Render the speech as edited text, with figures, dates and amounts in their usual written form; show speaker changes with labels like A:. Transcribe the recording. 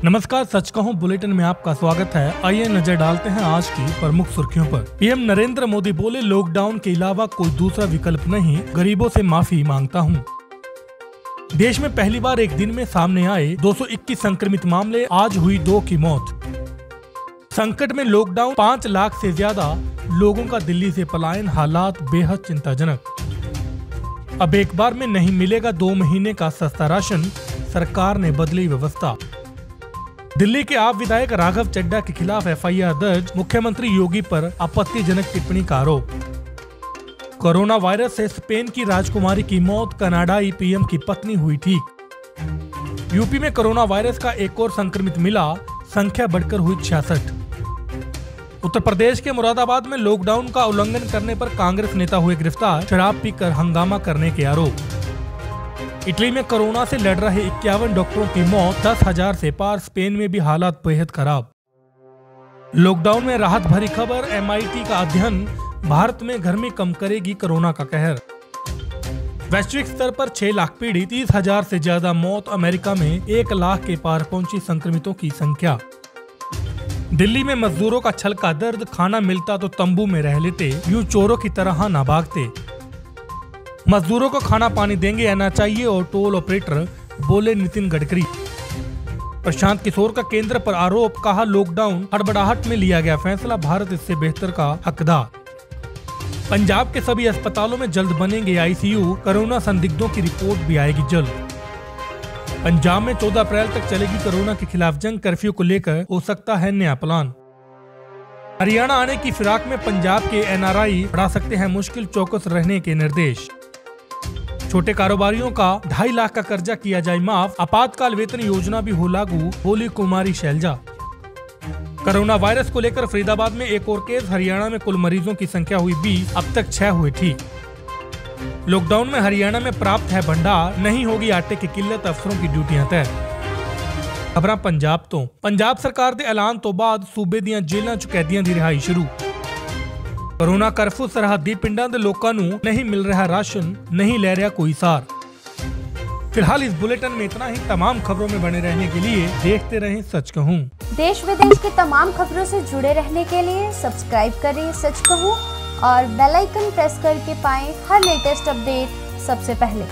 A: नमस्कार, सच कहूं बुलेटिन में आपका स्वागत है। आइए नजर डालते हैं आज की प्रमुख सुर्खियों पर। पीएम नरेंद्र मोदी बोले, लॉकडाउन के अलावा कोई दूसरा विकल्प नहीं, गरीबों से माफी मांगता हूं। देश में पहली बार एक दिन में सामने आए 221 संक्रमित मामले, आज हुई 2 की मौत। संकट में लॉकडाउन, 5 लाख से ज्यादा लोगों का दिल्ली से पलायन, हालात बेहद चिंताजनक। अब एक बार में नहीं मिलेगा 2 महीने का सस्ता राशन, सरकार ने बदली व्यवस्था। दिल्ली के आप विधायक राघव चड्ढा के खिलाफ एफआईआर दर्ज, मुख्यमंत्री योगी पर आपत्तिजनक टिप्पणी का आरोप। कोरोना वायरस से स्पेन की राजकुमारी की मौत, कनाडाई पीएम की पत्नी हुई ठीक। यूपी में कोरोना वायरस का एक और संक्रमित मिला, संख्या बढ़कर हुई 66। उत्तर प्रदेश के मुरादाबाद में लॉकडाउन का उल्लंघन करने पर कांग्रेस नेता हुए गिरफ्तार, शराब पीकर हंगामा करने के आरोप। इटली में कोरोना से लड़ रहे 51 डॉक्टरों की मौत, 10,000 से पार, स्पेन में भी हालात बेहद खराब। लॉकडाउन में राहत भरी खबर, MIT का अध्ययन, भारत में गर्मी कम करेगी कोरोना का कहर। वैश्विक स्तर पर 6 लाख पीड़ित, 30,000 से ज्यादा मौत, अमेरिका में 1 लाख के पार पहुंची संक्रमितों की संख्या। दिल्ली में मजदूरों का छल का दर्द, खाना मिलता तो तंबू में रह लेते, यूं चोरों की तरह ना भागते। मजदूरों को खाना पानी देंगे या ना चाहिए, और टोल ऑपरेटर बोले नितिन गडकरी। प्रशांत किशोर का केंद्र पर आरोप, कहा लॉकडाउन हड़बड़ाहट में लिया गया फैसला, भारत इससे बेहतर का हकदार। पंजाब के सभी अस्पतालों में जल्द बनेंगे ICU, कोरोना संदिग्धों की रिपोर्ट भी आएगी जल्द। पंजाब में 14 अप्रैल तक चलेगी कोरोना के खिलाफ जंग, कर्फ्यू को लेकर हो सकता है नया प्लान। हरियाणा आने की फिराक में पंजाब के NRI बढ़ा सकते हैं मुश्किल, चौकस रहने के निर्देश। छोटे कारोबारियों का 2.5 लाख का कर्जा किया जाए माफ, आपातकाल वेतन योजना भी हो लागू, बोली कुमारी शैलजा। कोरोना वायरस को लेकर फरीदाबाद में एक और केस, हरियाणा में कुल मरीजों की संख्या हुई 20, अब तक 6 हुए ठीक। लॉकडाउन में हरियाणा में प्राप्त है भंडार, नहीं होगी आटे की किल्लत, अफसरों की ड्यूटियां तय। खबरां पंजाब तो पंजाब सरकार के ऐलान तो बाद सूबे ਦੀਆਂ जेलों ਚ कैदियों की रिहाई शुरू। कोरोना कर्फ्यू, सरहदी पिंडां दे लोकां नूं नहीं मिल रहा राशन, नहीं ले रहा कोई सार। फिलहाल इस बुलेटिन में इतना ही। तमाम खबरों में बने रहने के लिए देखते रहें सच कहूं।
B: देश विदेश की तमाम खबरों से जुड़े रहने के लिए सब्सक्राइब करें सच कहूं और बेल आइकन प्रेस करके पाएं हर लेटेस्ट अपडेट सबसे पहले।